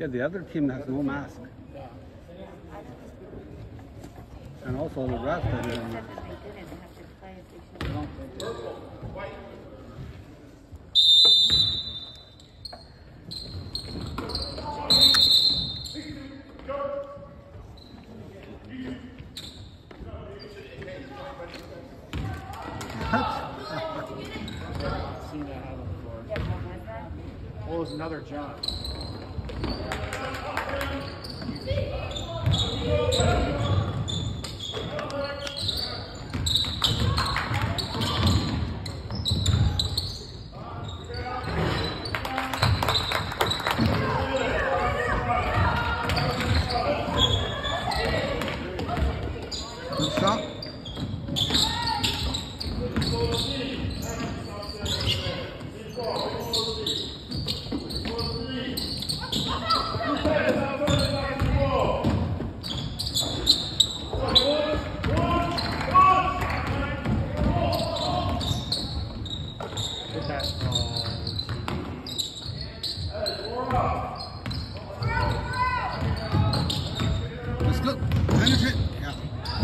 Yeah, the other team has no mask. And also the rest of them. Seen that happen before. Well, it was another John. Good shot. Let's go. Finish it. Yeah.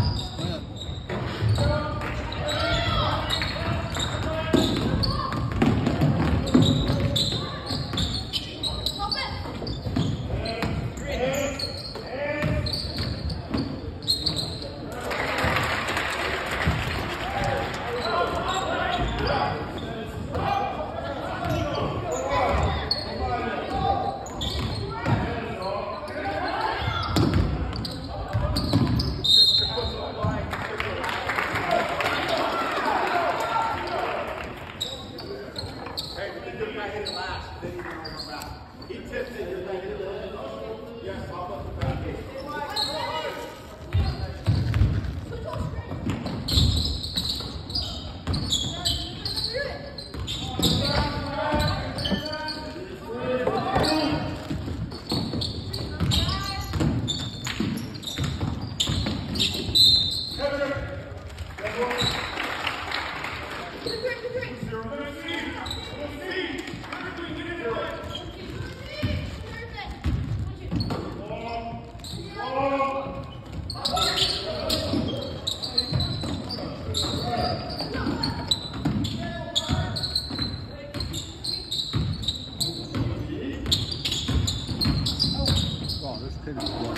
Wow, this kid is good.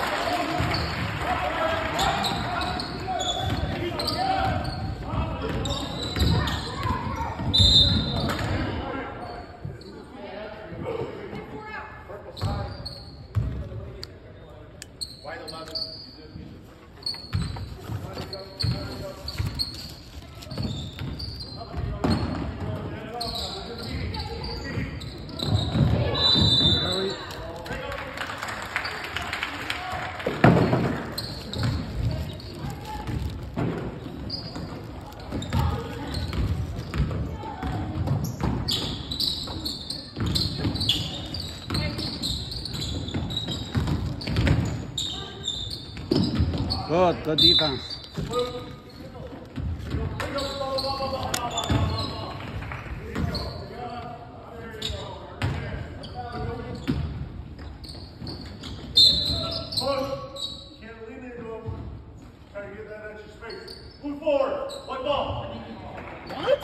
White 11. Hurry. Good defense. Can't lean in, go. Try to get that extra space. Move forward. White ball. What?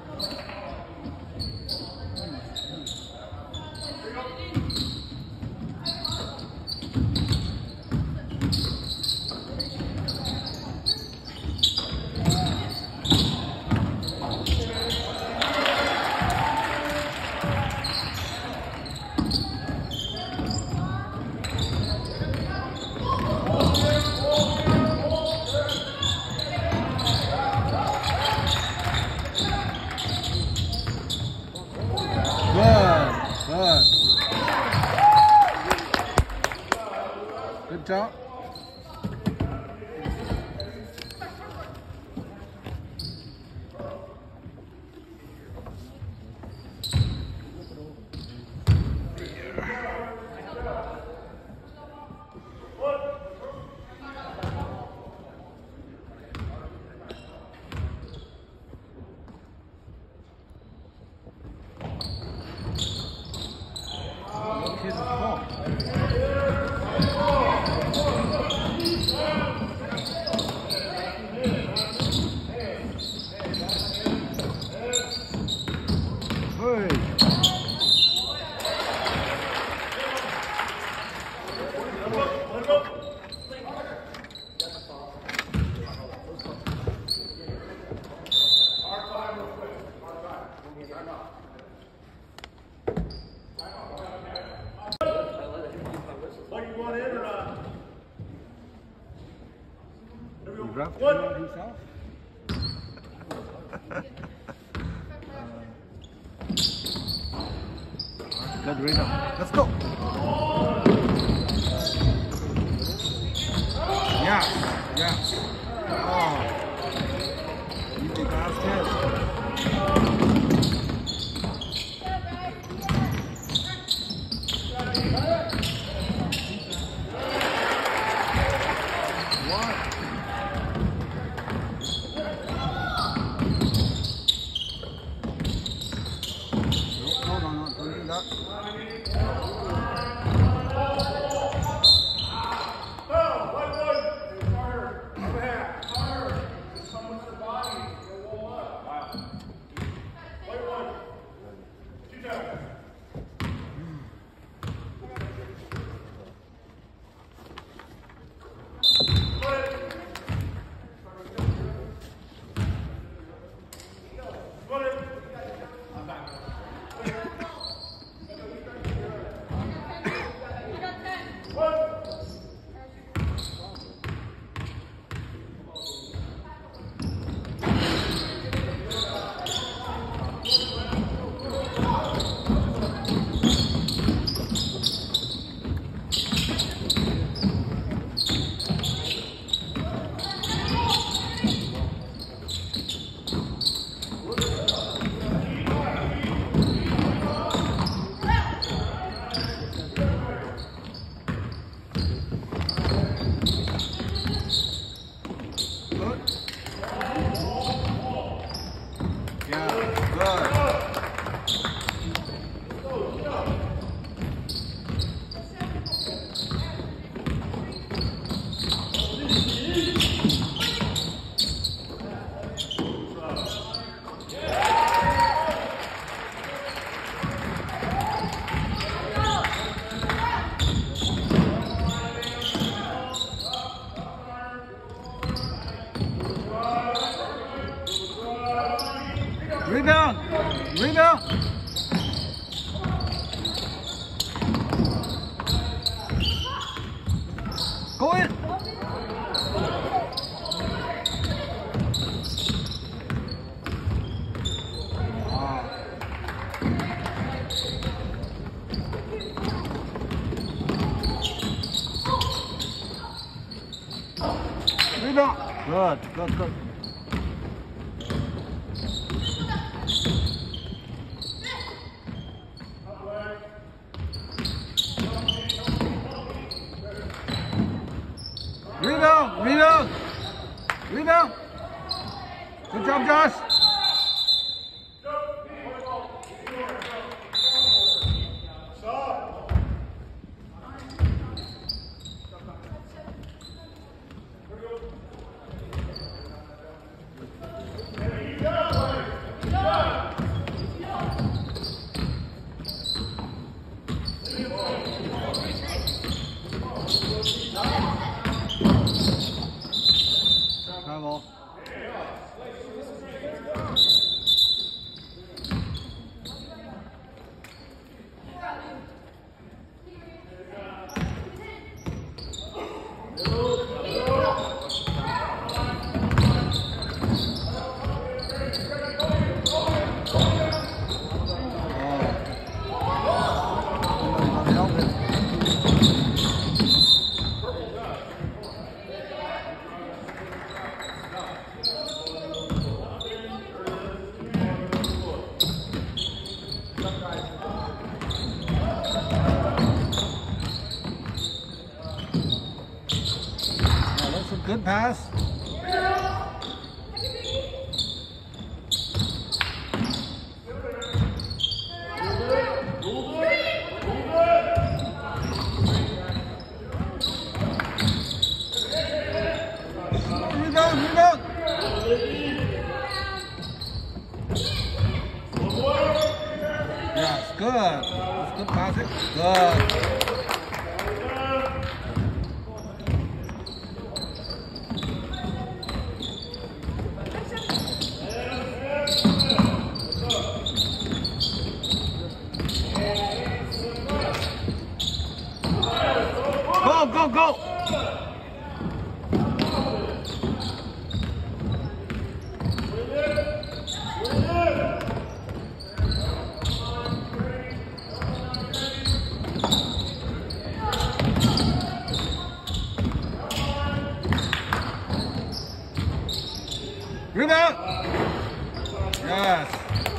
Good job. Look, he's ball. Hey. What, you want in or not? He dropped What? it himself? Good rebound. Let's go. Yeah, yeah. Oh. Easy basket. No, don't do that. Oh, white one. Carter, overhand. Carter, just come with your body. You'll warm up. Wow. White one. 2 times. Rebound! Rebound! Go in! Rebound! Good, good, good. Rebound! Rebound! Rebound! Good job, Josh! Travel. That's a good pass. go, go. Rebound. Yes.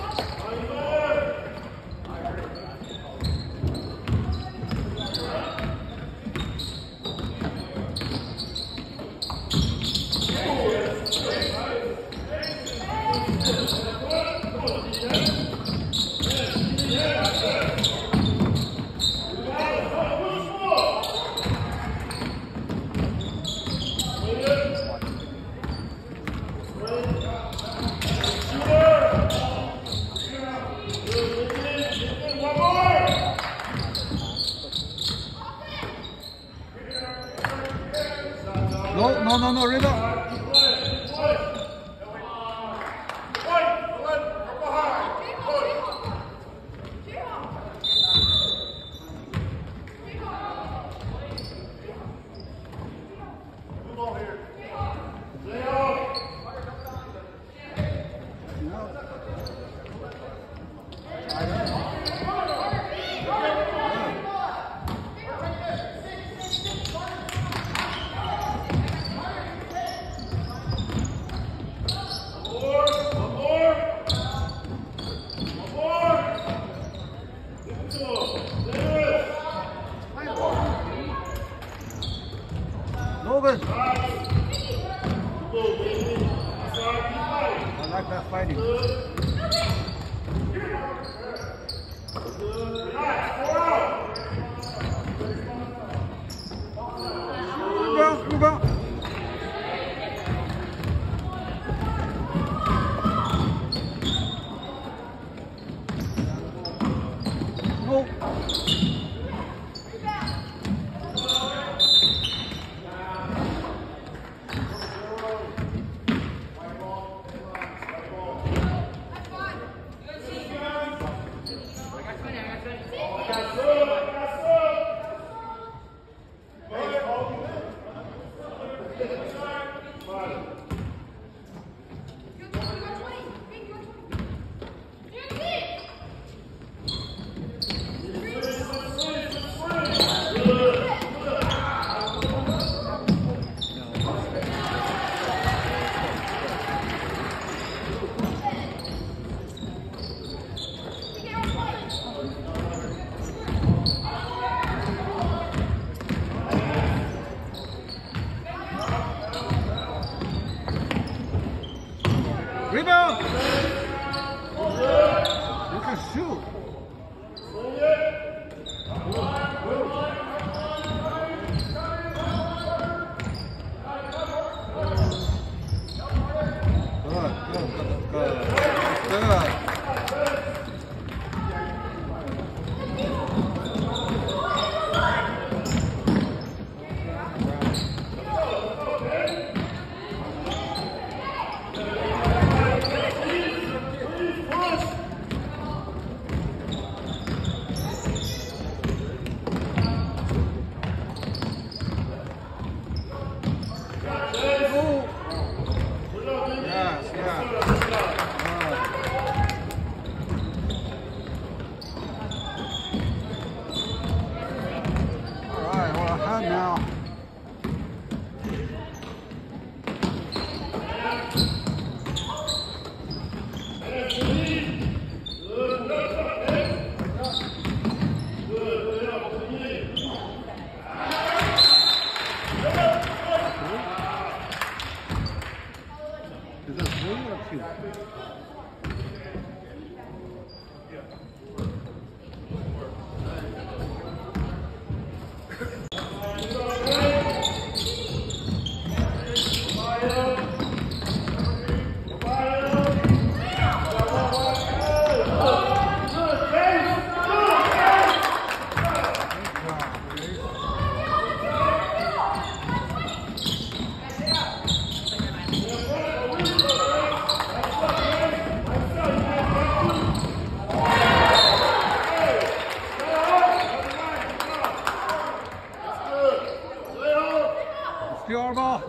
No, rebound. Logan. I like that fighting. Rebound. No. Rebound! You can shoot. Pure ball.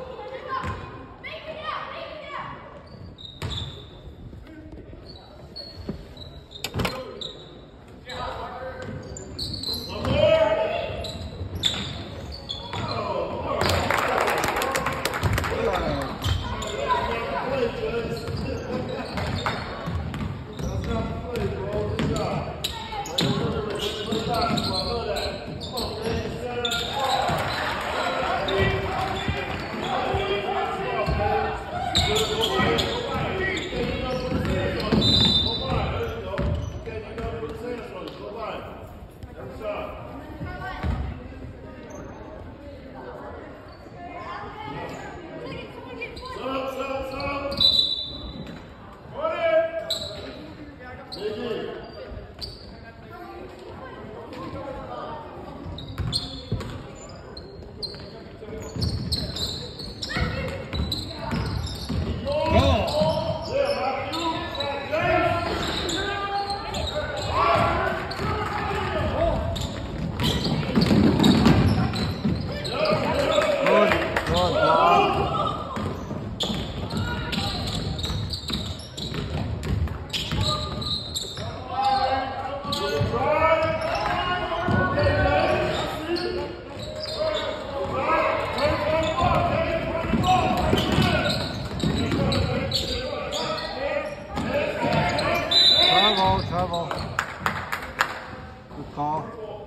Travel. Good call.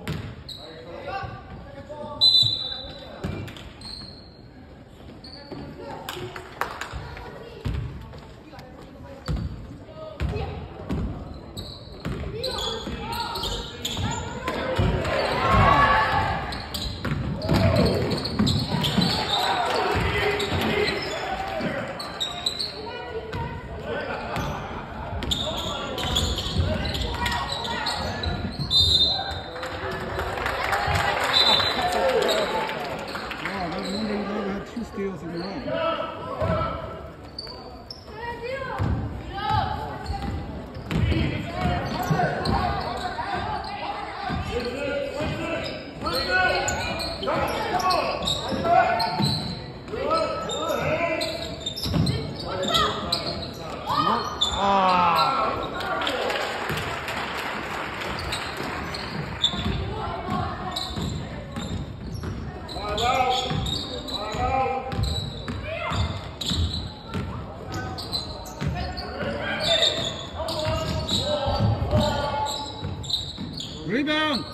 Steals in a row. Rebound!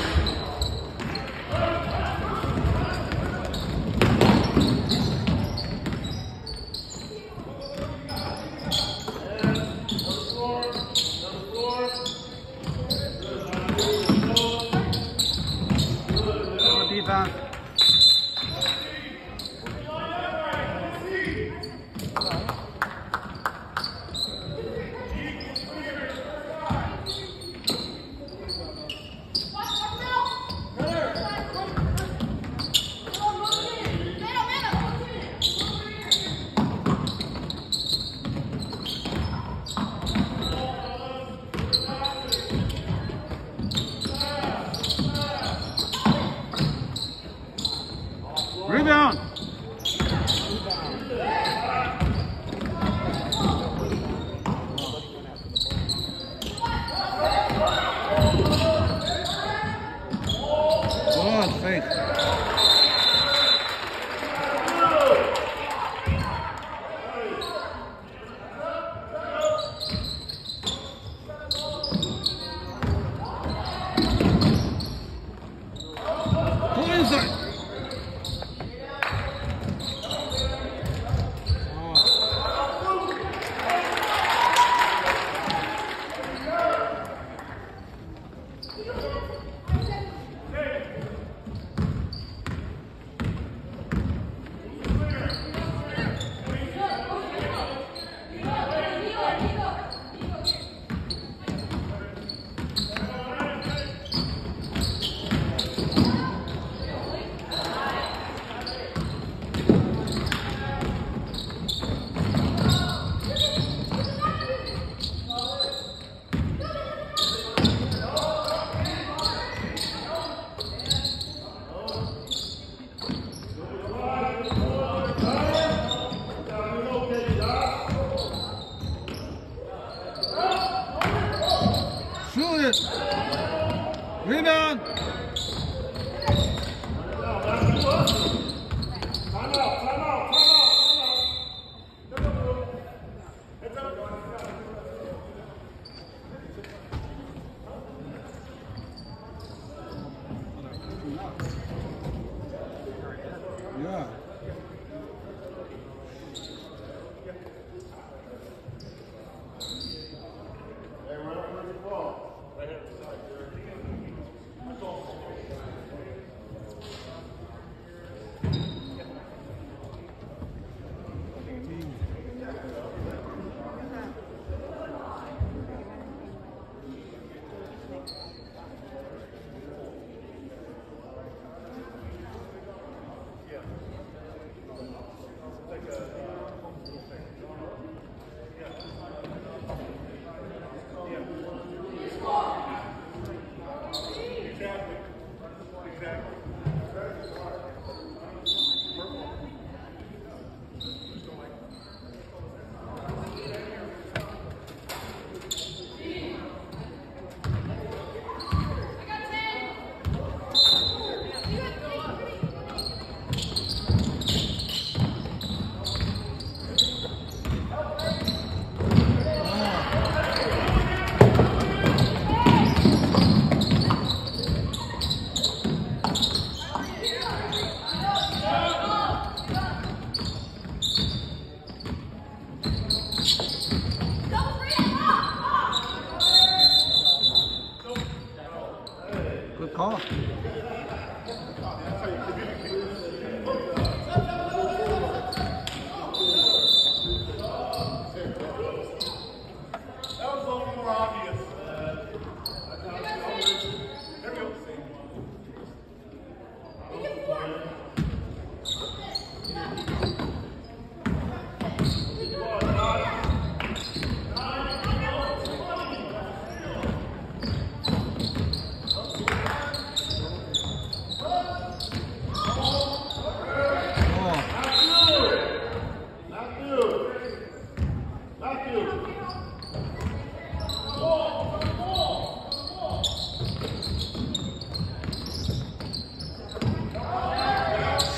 Good defense. Rebound! Good face. Pull inside.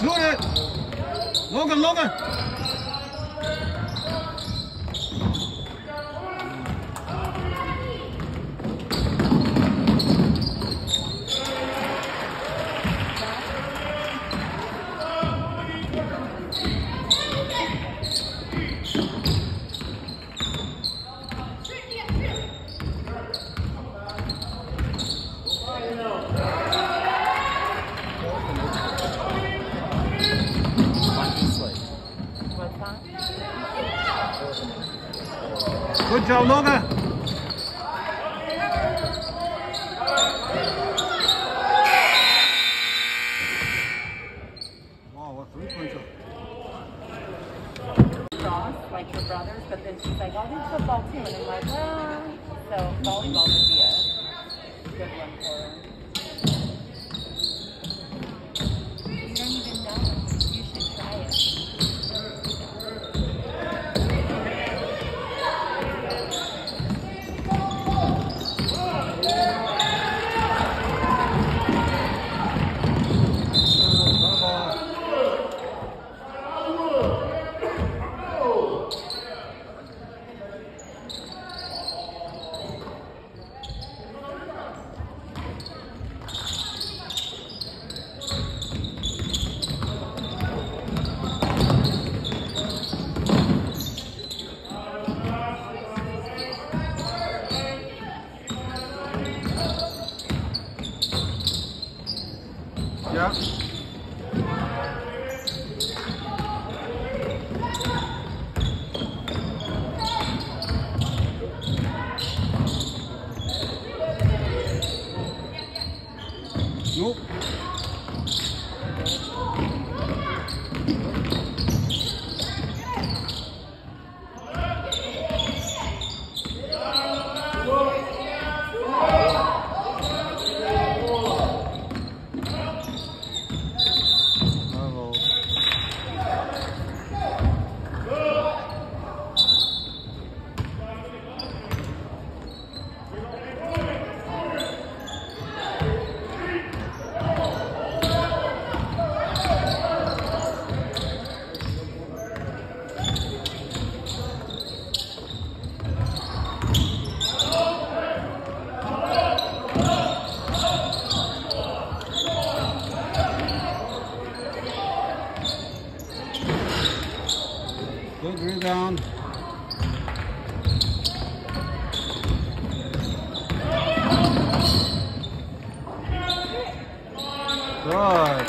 Shoot it! Logan, Logan! Good job, Logan. Wow, what 3-pointer. Cross, like her brothers, but then she's like, I'll do football too. And I'm like, well, so volleyball would be a good one for her. You don't even know. You should try it. Yeah. Nope. Good rebound. Good.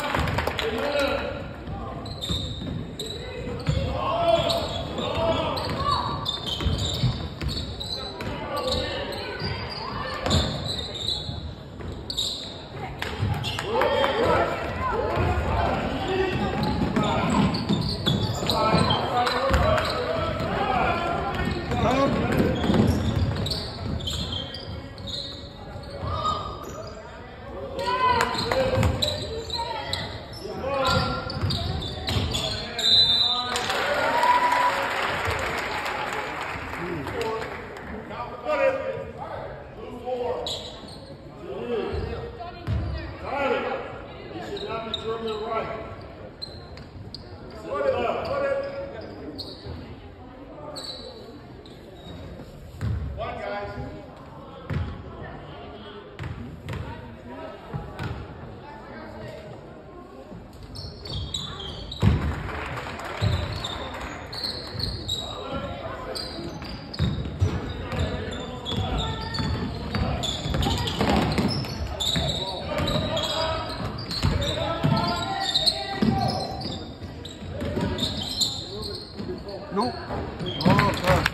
Nope. Oh, good.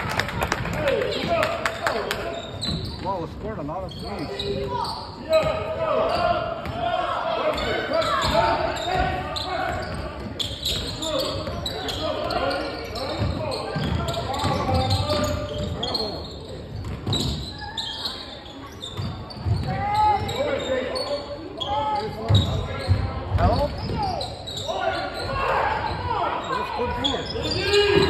Wow, we scored a lot of threes. Hello? That's good board.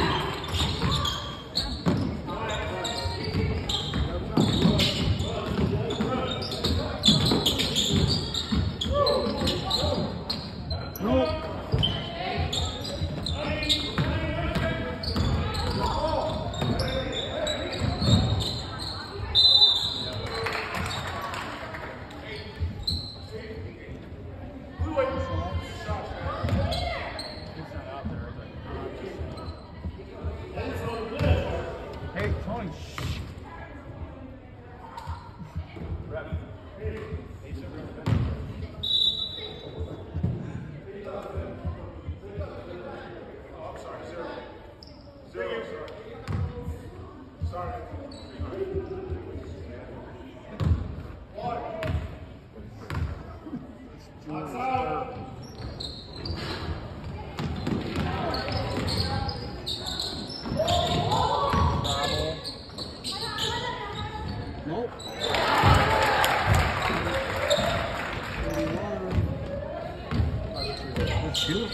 That's cute.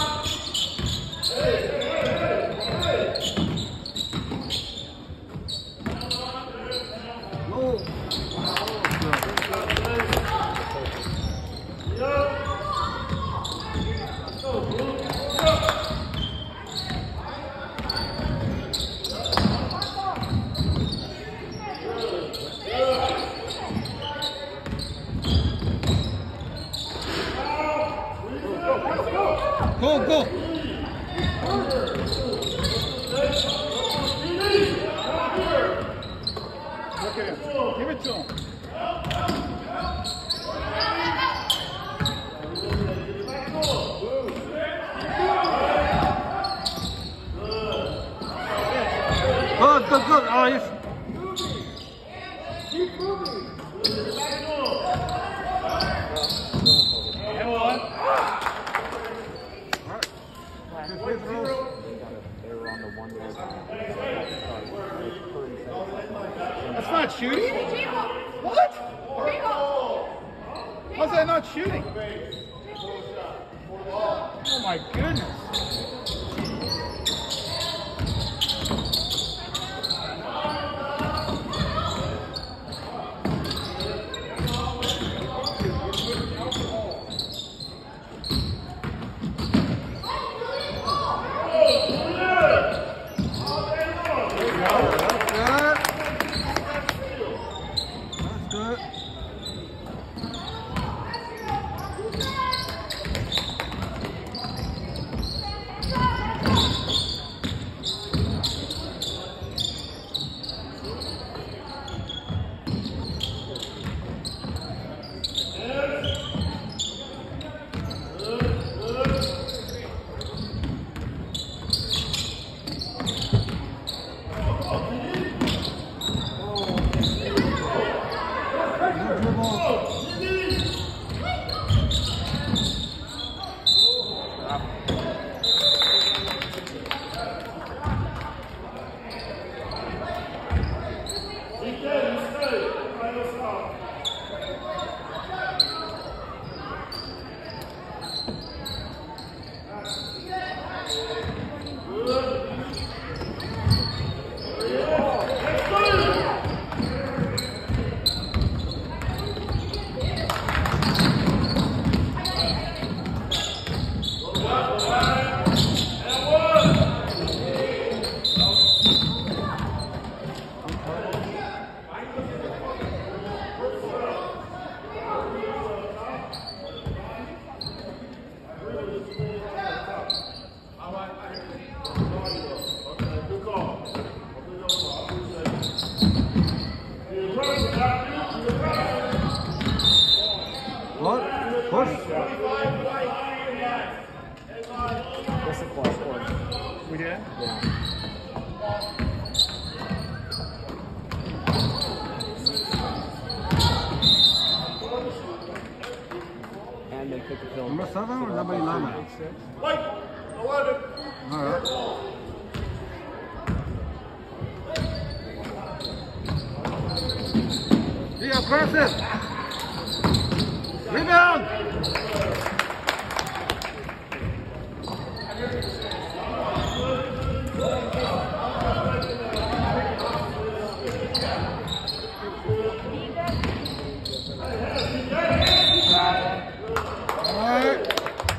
No. Go, go. Look at him. Give it to him. Good, good, good. Oh, yes. And one. That's not shooting? What? How's that not shooting? Oh my goodness. What? Push? That's a close one. We did? Yeah. And they took the film. Number 7 or number 11? Wait, 11. Alright. Be aggressive! Rebound! Alright.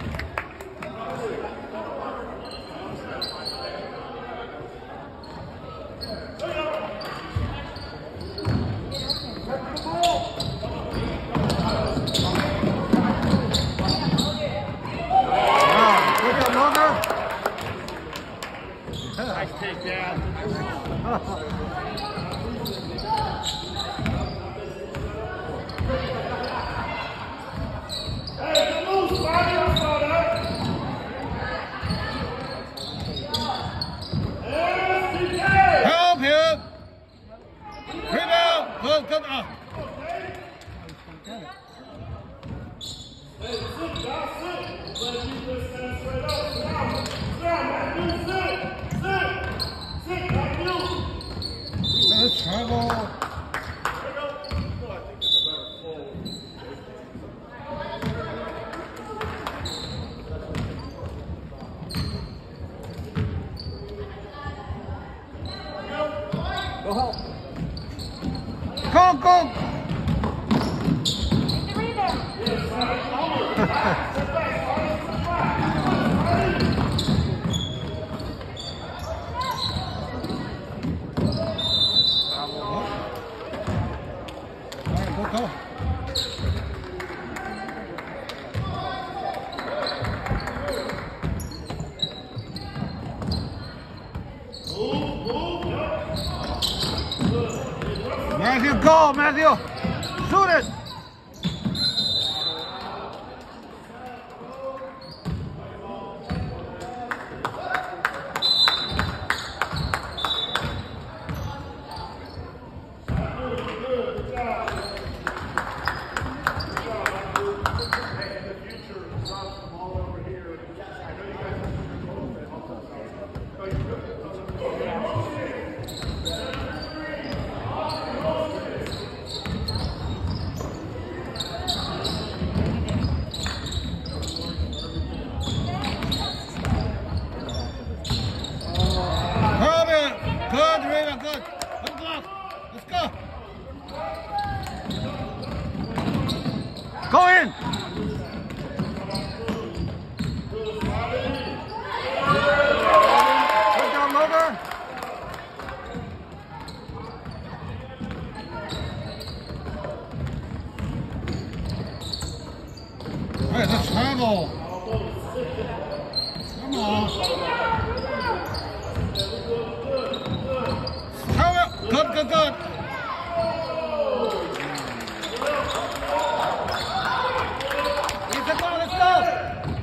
Nice takedown. Hey, get loose, body outside that. Help him! Rebound! Come on! Hey, sit down, sit. Let me just stand straight up. Sit down. Sit down, Matthew, sit. Sit, Matthew. Go help. Go, go! Take the rebound. All right, go, go. Matthew, go, Matthew! Shoot it! Good, Raven, good. Good block. Let's go. Go in. Good job, Logan. All right, let's travel. Come on. Good, good, good. Keep it going, let's go.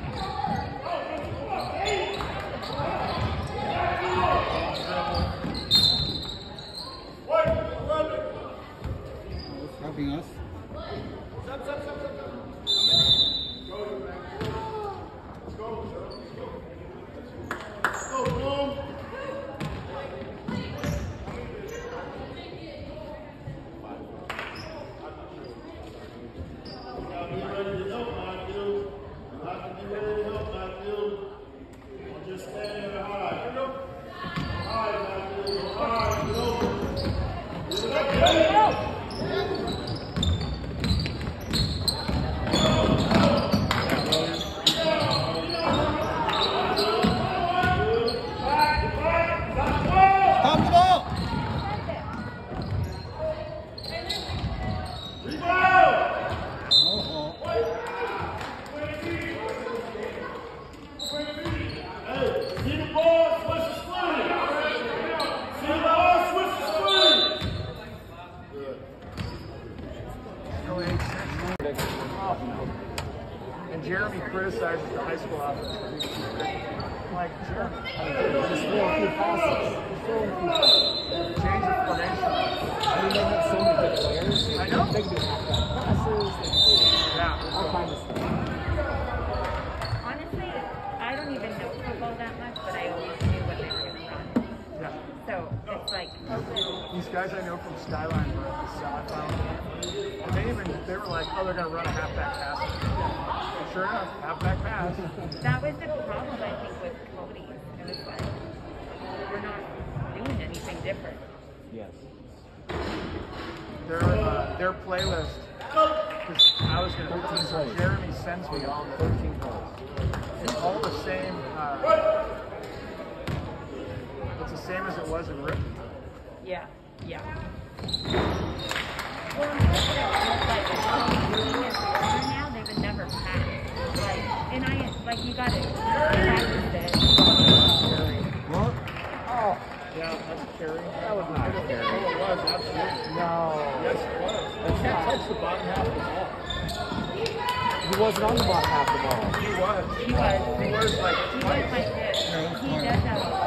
Helping us. And Jeremy criticizes the high school offense for being too quick. I'm like, Jeremy, Just throwing few passes. Just throwing few passes. change the formation. I mean, they have so many good players. I know. They can do half-back passes. They can do Yeah. all kinds of stuff. Honestly, I don't even know football that much, but I always knew what they were going to run. Yeah. So it's like, These guys I know from Skyline were at the semifinal. And they were like, oh, they're going to run a halfback pass. And sure enough, halfback pass. that was the problem, I think, with Cody. It was like, we're not doing anything different. Yes. Their playlist, because I was going to, so Jeremy sends me all the 13 plays. It's all the same. It's the same as it was in Ripon. Yeah, yeah. Well, like, now they would never pass. Like, and you got it. Practice it. What? Oh, yeah, that's a carry. That was not a carry. Oh, it was, absolutely. No. Yes, it was. That's You can't not. touch the bottom half of the ball. He wasn't on the bottom half of the ball. He was. He was. He was like He was twice. like this. He does that.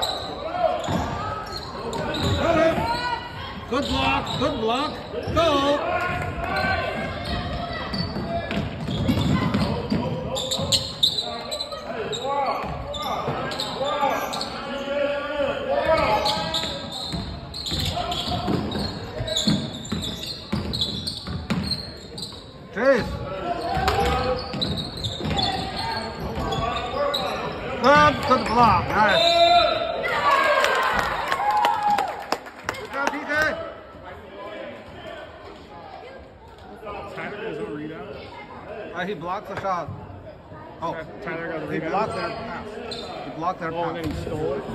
Good block, good block. Go. Chase. Good block. Nice. Good job, PK. He blocks the shot. Oh, Tyler got the he rebound. blocked their pass. He blocked their Oh, and pass. then he stole it.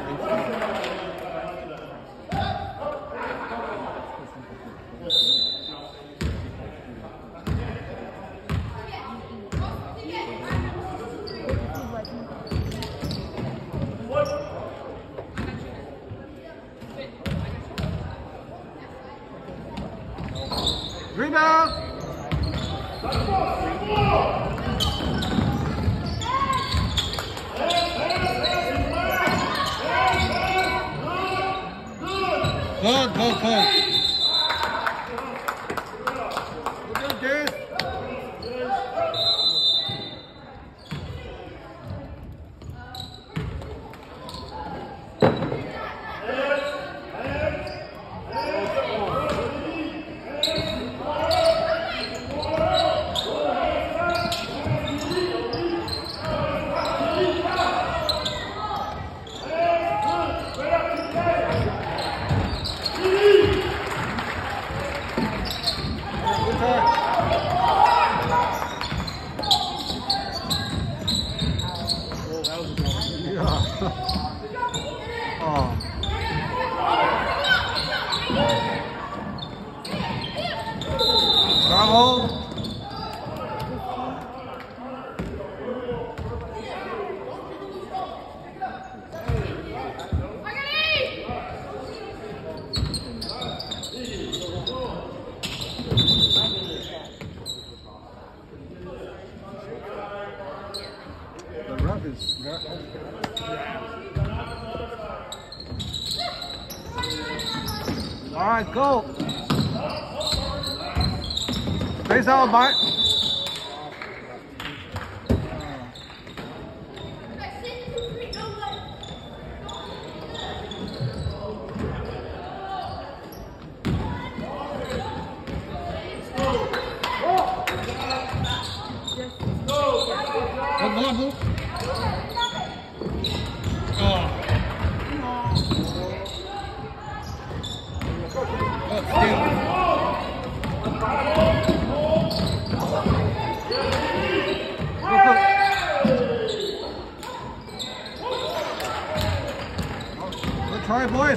Rebound! Good, good, good. Good, good. Oh. Bravo. The ref is all right, go. Face out, Bart. Good move. Oh. Good steal. Good try, boys.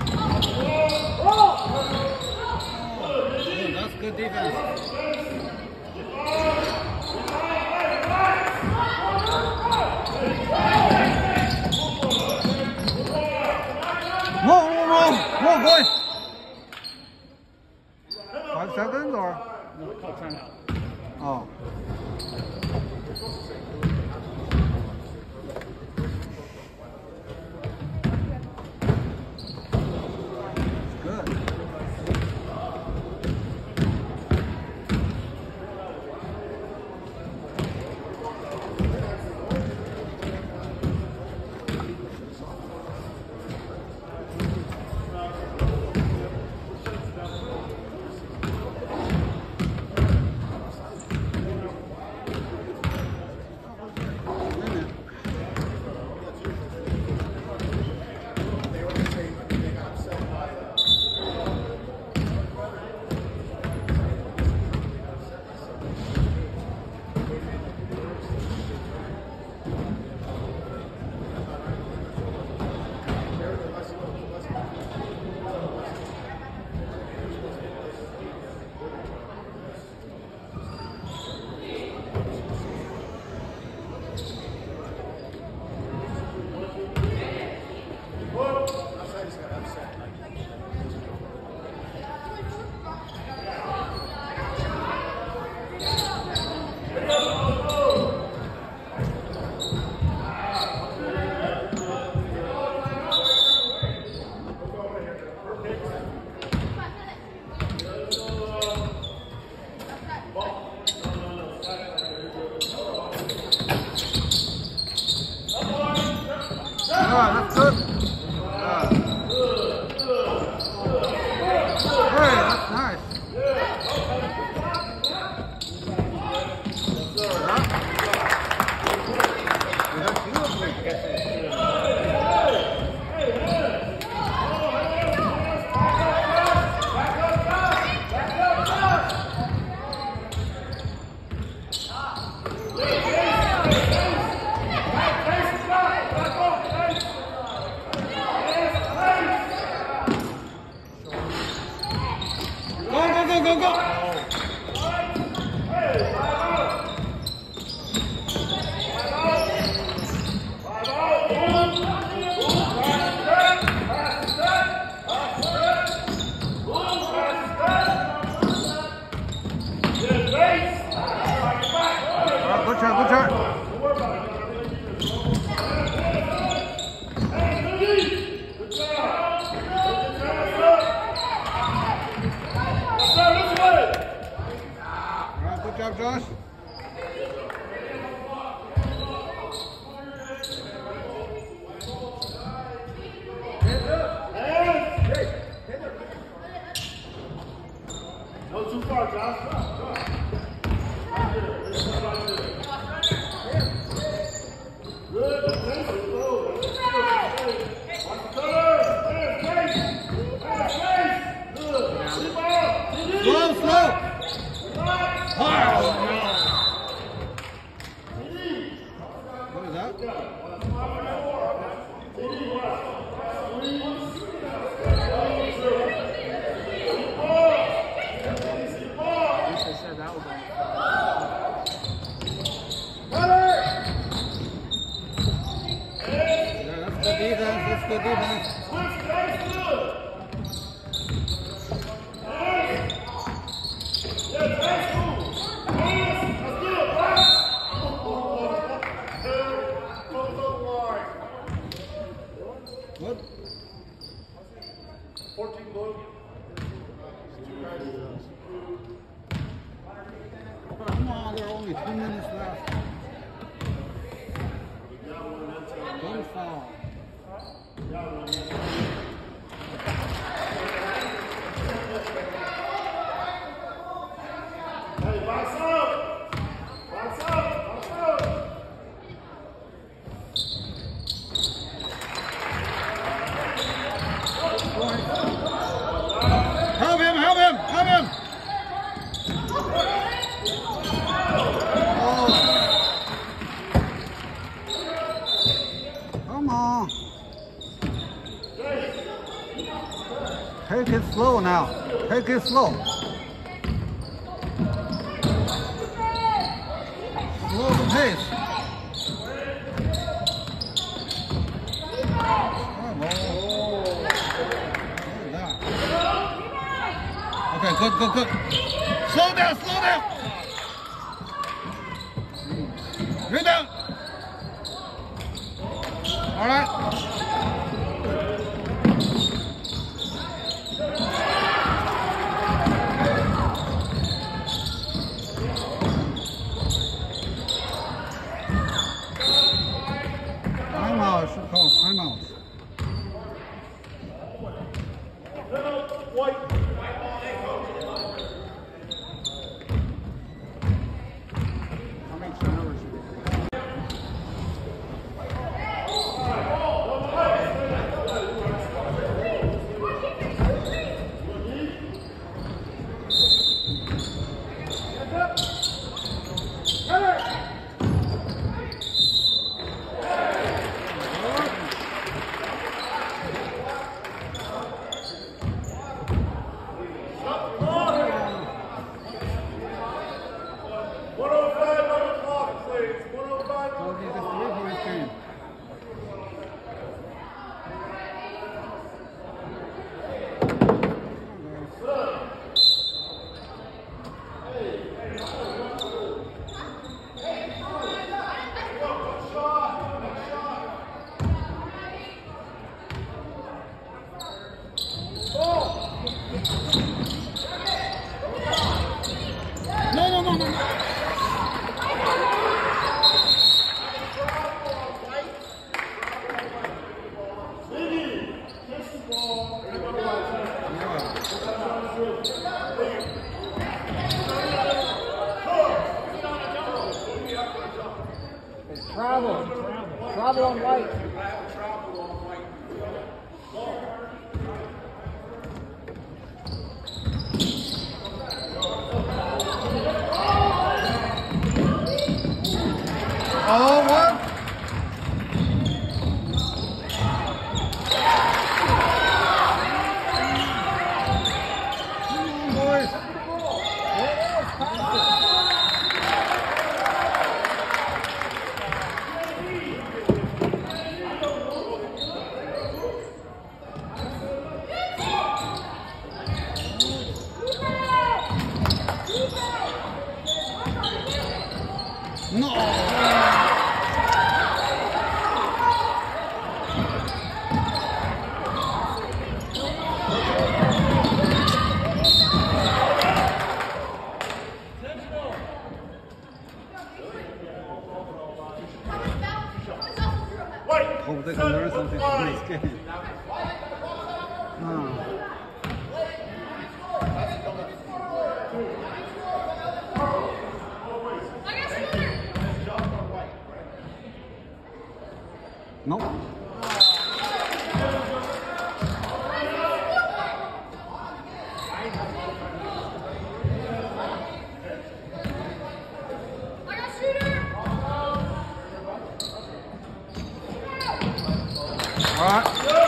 Oh, that's good defense. Whoa, boys. 5 seconds or? No, call timeout. Oh. Good. That's good. Yeah. Hey, that's nice. Josh. No too far, Josh. Good. Slow, slow. Wow. What is that? At least they said that was on. Yeah, that's good defense. That's good defense. What? 14 blue. Come on, there are only 2 minutes left. Don't foul. Hey, box up! Box up! Box up! Help him, help him, help him! Oh. Come on. Take it slow now. Take it slow. Slow the pace. Come on. Okay, good, good, good. Slow down, slow down. You're down. All right. Timeout, I should call timeout. White. How many turnovers you get? Travel on white. Oh, what? Come on, boys. No. Hope they can learn something from this game. Nope. All right.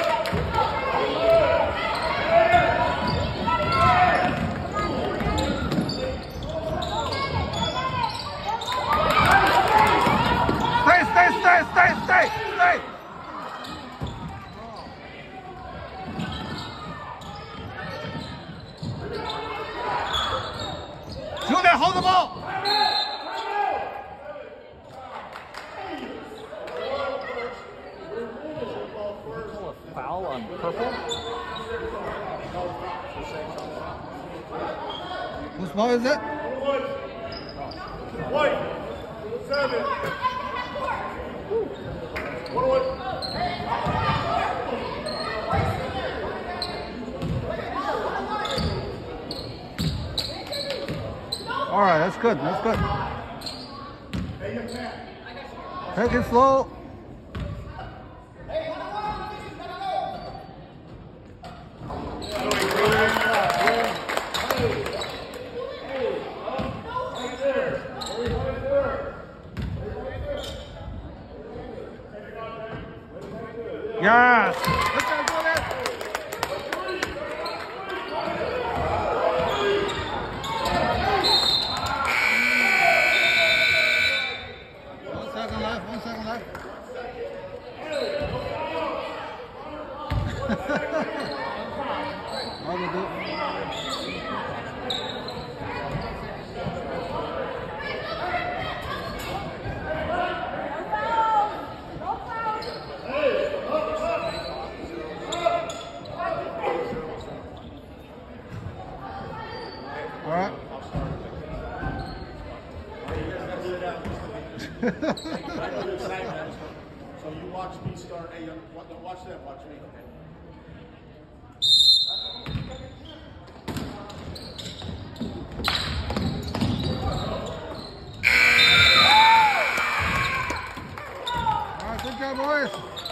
Stay. Julia, hold the ball. Foul on purple. Whose ball is it? White. 7. 1-1. All right, that's good. Take it slow. Yes. Let's go, Julius. One second left. All we do. All right. So you watch me start. Hey, don't watch them. Watch me. All right, good job, boys.